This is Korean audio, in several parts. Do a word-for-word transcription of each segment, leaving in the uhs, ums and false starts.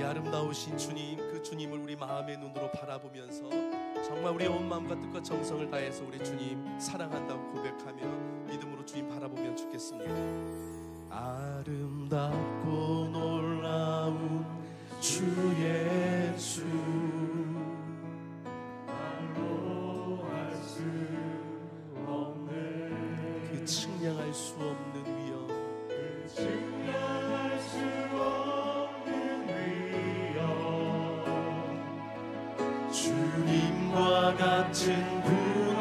이 아름다우신 주님, 그 주님을 우리 마음의 눈으로 바라보면서 정말 우리의 온 마음과 뜻과 정성을 다해서 우리 주님 사랑한다고 고백하며 믿음으로 주님 바라보면 좋겠습니다. 아름답고 놀라운 주 예수, 말로 할 수 없는 그 측량할 수 없는 위엄, 그 측량할 수 없는 위엄, 주님과 같은 분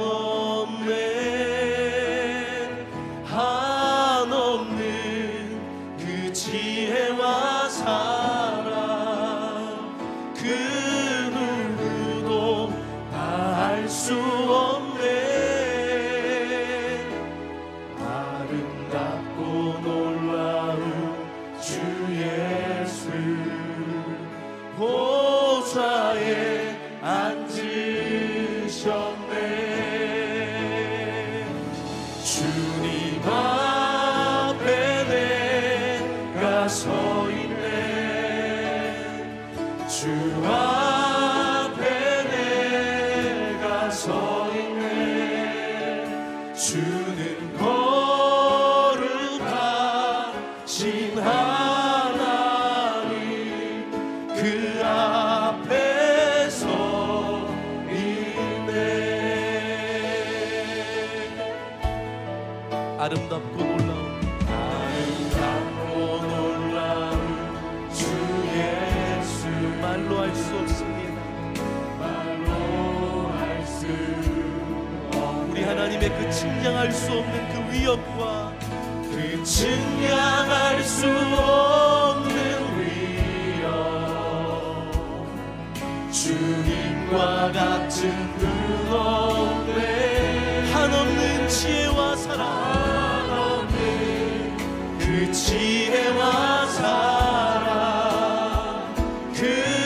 없네, 한없는 그 지혜와 사랑, 그 누구도 다 알 수 없네. 아름답고 놀라운 주 예수, 보좌에 앉으셨네. 주님 앞에 내가 서 있네. 주 앞에 내가 서 있네. 주는 거룩하신 하나님, 그 앞에 서 있네. 아름답고 놀라운, 아름답고 놀라운 주 예수, 말로 할 수 없습니다. 말로 할 수 없는 우리 하나님의 그 측량할 수 없는 그 위엄과 그 측량할 수 없는 위엄, 주님과 같은 분 없네. 한없는 지혜와 사랑, 한없는 그 지혜와 사랑, 그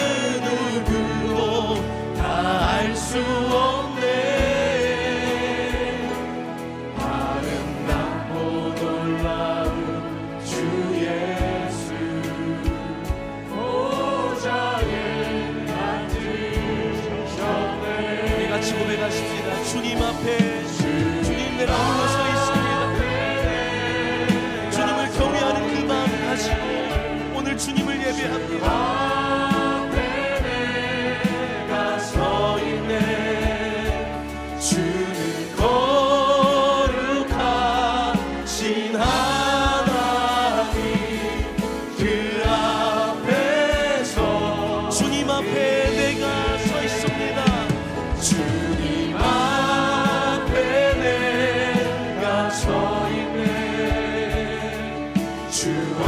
누구도 다 알 수 없네. 아름답고 놀라운 주 예수, 보좌에 앉으셨네. 우리 같이 고백하십시다. 주님 앞에 주님 내가 홀로 서 있습니다. 주님을 경외하는 그 마음 가지고 오늘 주님을 예배합니다. 주는 거룩하신 하나님, 그 앞에서 주님 앞에 내가 서 있습니다. 주님 앞에 내가 서 있네. 주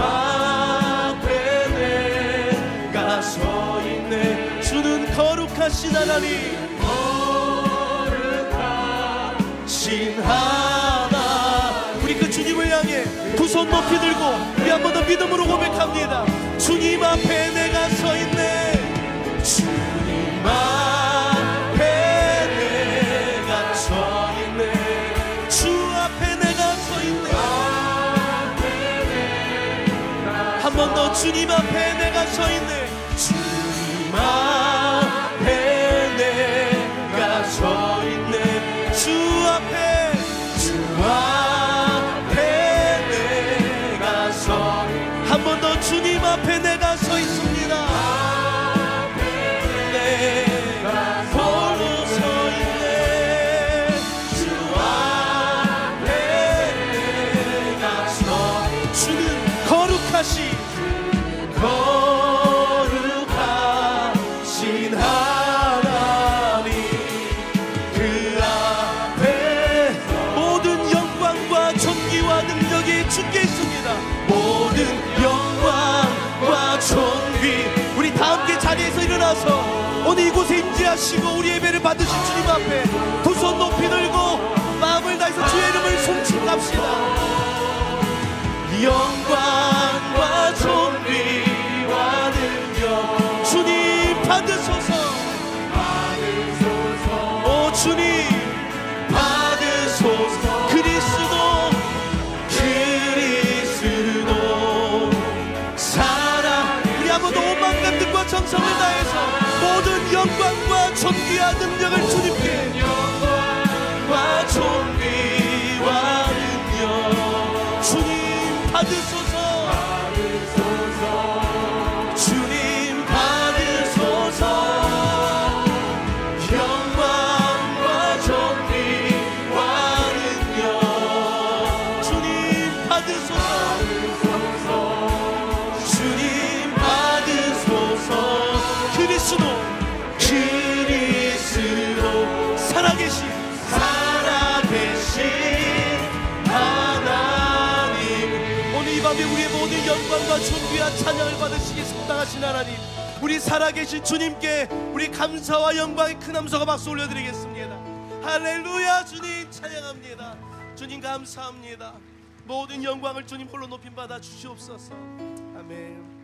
앞에 내가 서 있네. 주는 거룩하신 하나님, 신 하나. 우리 그 주님을 향해 두 손 높이 들고 우리 한 번 더 믿음으로 고백합니다. 주님 앞에 내가 서 있네. 주님 앞에 내가 서 있네. 주 앞에 내가 서 있네. 한 번 더 주님 앞에 내가 서 있네. 주님 앞에 내가 서 있네. 주 앞에, 주 앞에 내가 서, 한 번 더 주님 앞에 내가 서 있습니다. 내가 홀로 서 있네. 주 앞에 내가 서, 주는 거룩하신, 거룩하신 하나님, 그 앞에 모든 영광과 존귀와 능력이 주께 있습니다. 모든 영광과 존귀, 우리 다 함께 자리에서 일어나서 오늘 이곳에 임재하시고 우리 예배를 받으신 주님 앞에 두 손 높이 들고 마음을 다해서 주의 이름을 송축합시다. 영광과 존귀와 능력 주님 받으소서. 오 주님 받으소서. 그리스도 그리스도 사랑, 우리 한번 더 오만 간 뜻과 존귀와 능력을 주님께 영광과 존귀와 능력 주님 받으소서 주님 받으소서 영광과 존귀와 능력 주님 받으소서 주님 받으소서 그리스도 그리스도 살아계신 살아계신 하나님 오늘 이 밤에 우리의 모든 영광과 존귀와 찬양을 받으시기 속당하신 하나님 우리 살아계신 주님께 우리 감사와 영광의 큰 함성과 박수 올려드리겠습니다. 할렐루야 주님 찬양합니다. 주님 감사합니다. 모든 영광을 주님 홀로 높임 받아 주시옵소서. 아멘.